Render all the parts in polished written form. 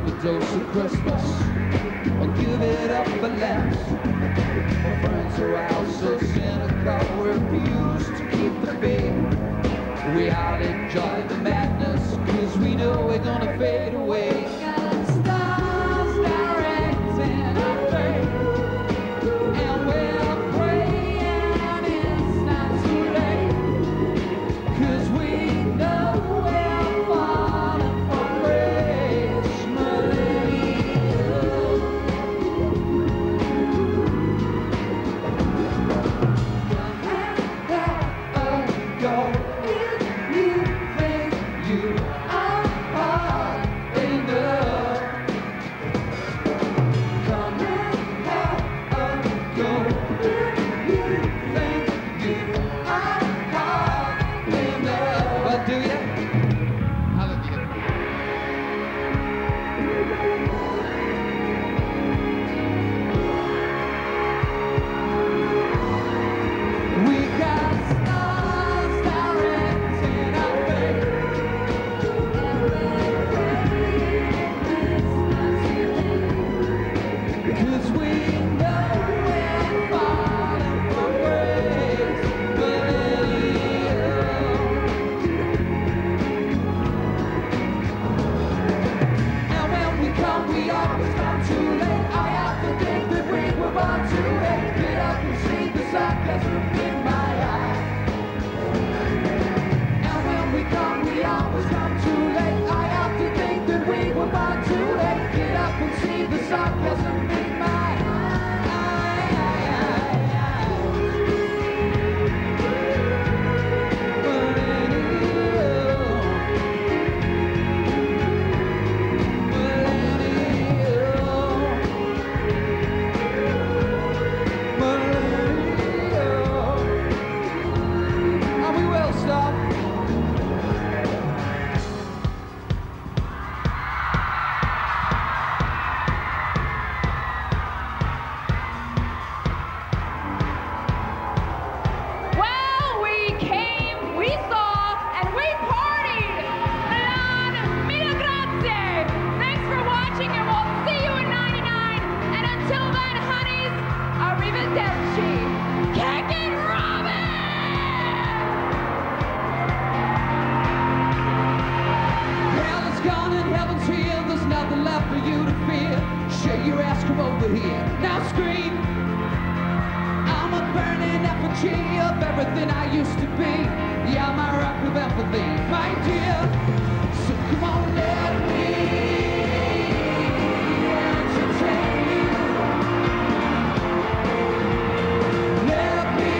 overdose of Christmas, or give it up for less. My friends are out so cynical, refuse to keep the faith. We all enjoy the madness, cause we know we're gonna fade away. Got stars directing our fate, and we're praying it's not too late, cause we know we're falling for grace. Millennium. Go if you think you are hard enough. Come and have a go if you think you are hard enough. Well, do you? I love you. We got stars directing our fate, because we know we're falling for grace. Millennium. And when we come, we always come too late. I have to think that we were born too late. Get up and see the sarcasm in my eye. And when we come, we always come too late. I have to think that we were born too late. Get up and see the sarcasm in my eye. And we will stop. Well, we came, we saw, and we partied. Milan, mille grazie. Thanks for watching, and we'll see you in '99. And until then, honeys, arrivederci. Kick it, Robbie! Hell is gone and heaven's here. There's nothing left for you to fear. Shake your ass, come over here. Now scream. I'm a burning effigy of everything I used to be. Yeah, my rock of empathy, my dear. So come on, let me entertain you. Let me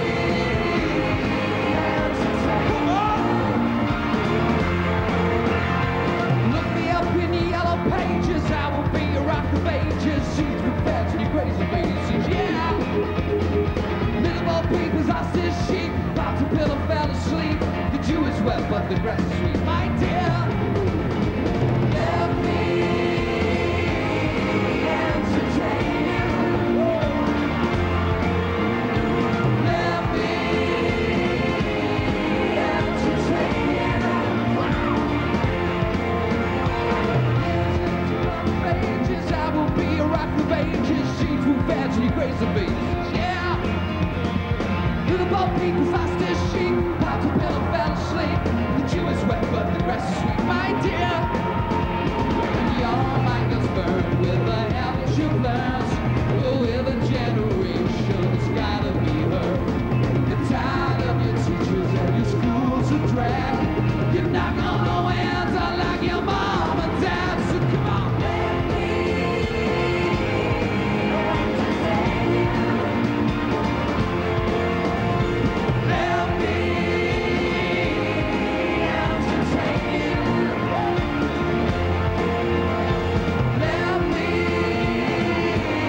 entertain you. Look me up in the yellow pages. I will be your rock of ages. She's prepared to you crazy ladies, yeah. Miserable people's hostage sheep. About to pillow fell asleep. The Jew is wet, but the grass is sweet, my dear. Let me entertain you. Let me entertain you. Ages, I will be a rock of ages. She's too fat to you crazy babies, yeah. Little people's hostage sheep. About to pillow fell asleep. The Jew is wet, but the grass is sweet, my dear. And your mind is burned with the habits you've learned. Oh, with a generation that's gotta be heard. You're tired of your teachers and your schools are drag. You're not gonna win like your mom and dad. So come on, let me entertain you. Let me entertain you. Let me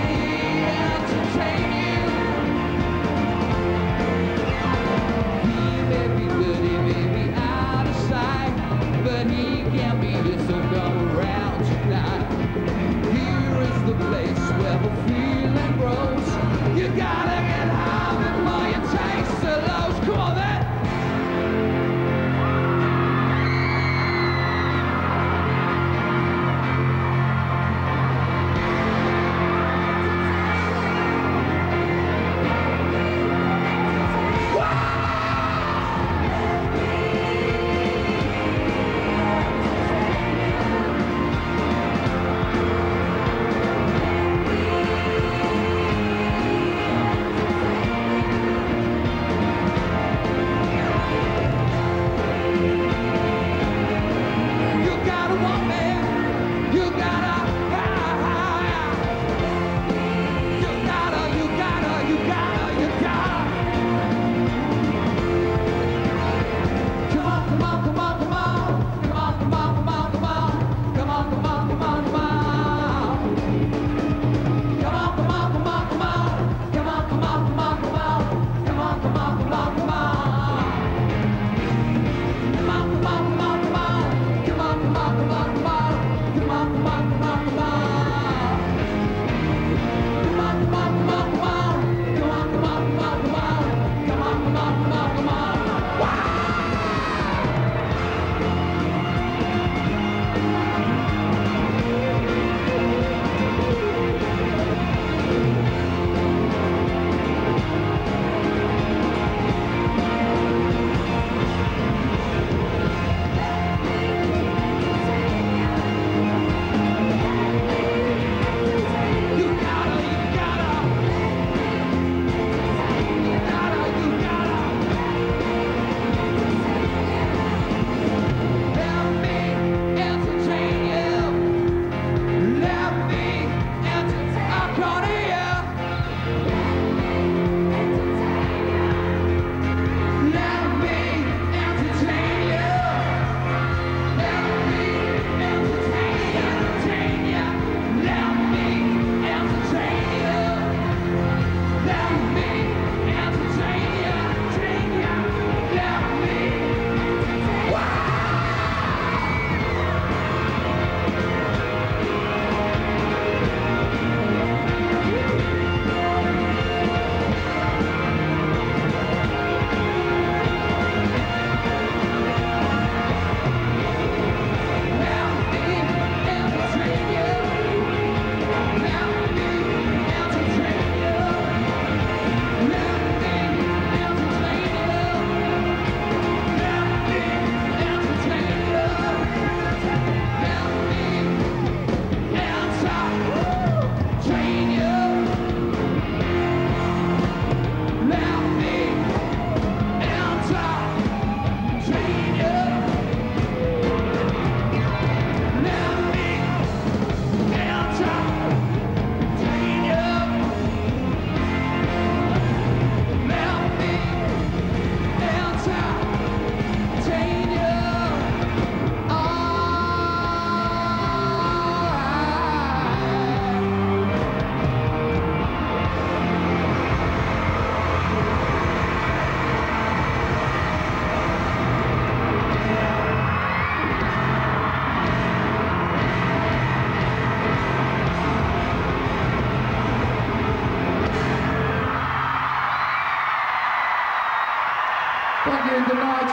Thank you and good night.